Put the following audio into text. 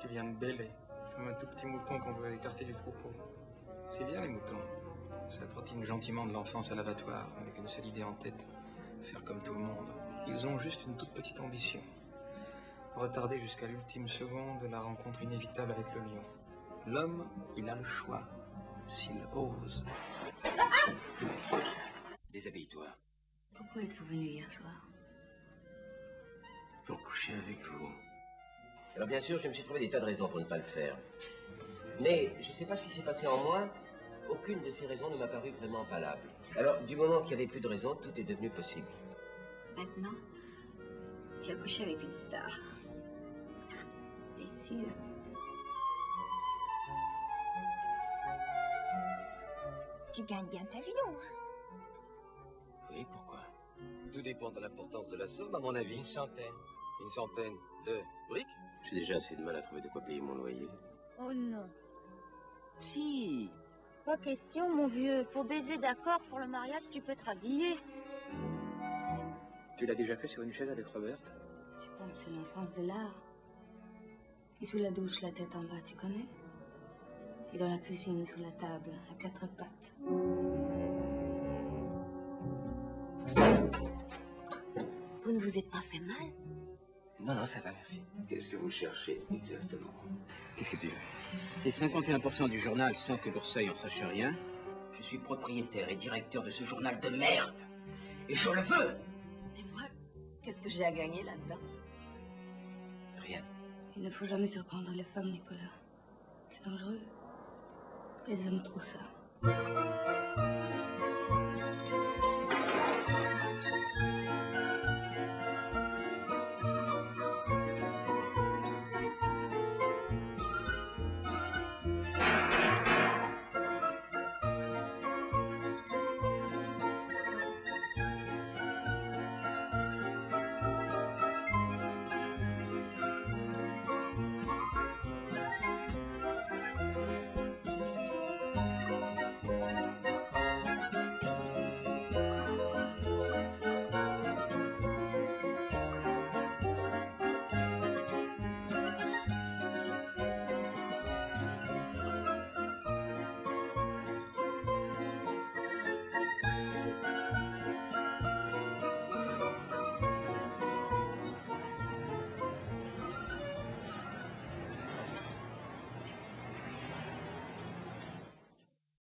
Tu viens de bêler, comme un tout petit mouton qu'on veut écarter du troupeau. C'est bien les moutons. Ça trottine gentiment de l'enfance à l'abattoir, avec une seule idée en tête. Faire comme tout le monde. Ils ont juste une toute petite ambition. Retarder jusqu'à l'ultime seconde la rencontre inévitable avec le lion. L'homme, il a le choix, s'il ose. Déshabille-toi. Pourquoi êtes-vous venu hier soir? Pour coucher avec vous. Alors bien sûr, je me suis trouvé des tas de raisons pour ne pas le faire. Mais je ne sais pas ce qui s'est passé en moi. Aucune de ces raisons ne m'a paru vraiment valable. Alors, du moment qu'il n'y avait plus de raisons, tout est devenu possible. Maintenant, tu as couché avec une star. T'es sûr? Tu gagnes bien ta vie, au moins. Oui, pourquoi? Tout dépend de l'importance de la somme, à mon avis. Une centaine. Une centaine de briques? J'ai déjà assez de mal à trouver de quoi payer mon loyer. Oh non. Si. Pas question, mon vieux. Pour baiser d'accord, pour le mariage, tu peux te rhabiller. Tu l'as déjà fait sur une chaise avec Robert? Tu penses sur l'enfance de l'art. Et sous la douche, la tête en bas, tu connais? Et dans la cuisine, sous la table, à quatre pattes. Vous ne vous êtes pas fait mal? Non, non, ça va, merci. Qu'est-ce que vous cherchez exactement? Qu'est-ce que tu veux? T'es 51% du journal sans que l'Orseuil en sache rien. Je suis propriétaire et directeur de ce journal de merde. Et je le veux. Et moi, qu'est-ce que j'ai à gagner là-dedans? Rien. Il ne faut jamais surprendre les femmes, Nicolas. C'est dangereux. Les hommes trop ça.